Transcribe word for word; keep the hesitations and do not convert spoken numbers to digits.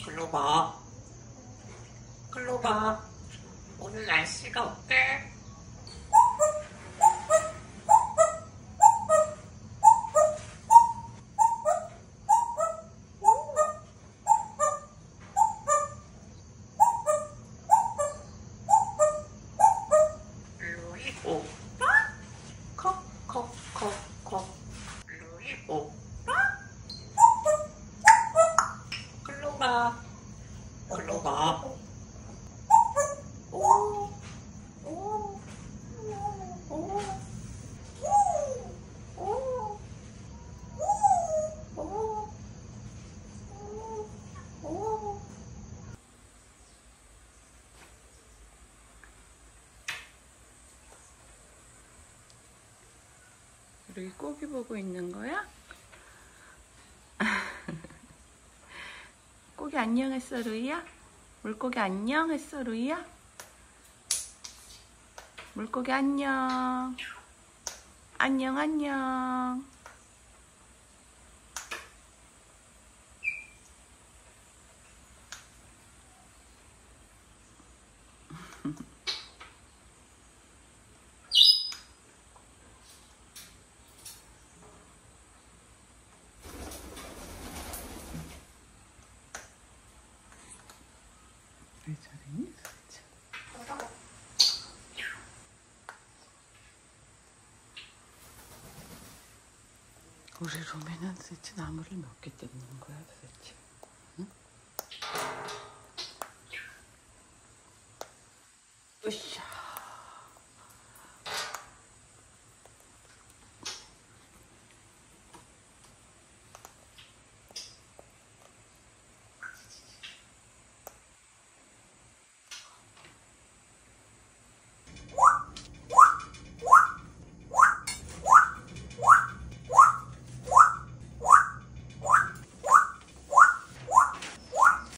글로바, 글로바, 오늘 날씨가 어때? 루이 오빠? 콕콕콕콕. 루이 오빠? 글로바, 글로바. 오, 오, 오, 오, 오, 오, 오. 루이 고기 보고 있는 거야? 고기 안녕했어, 루이야? 물고기 안녕했어, 루이야? 물고기 안녕. 안녕, 안녕. 왜 저러니? 도대체. 우리 룸에는 도대체 나무를 몇 개 뜯는 거야 도대체?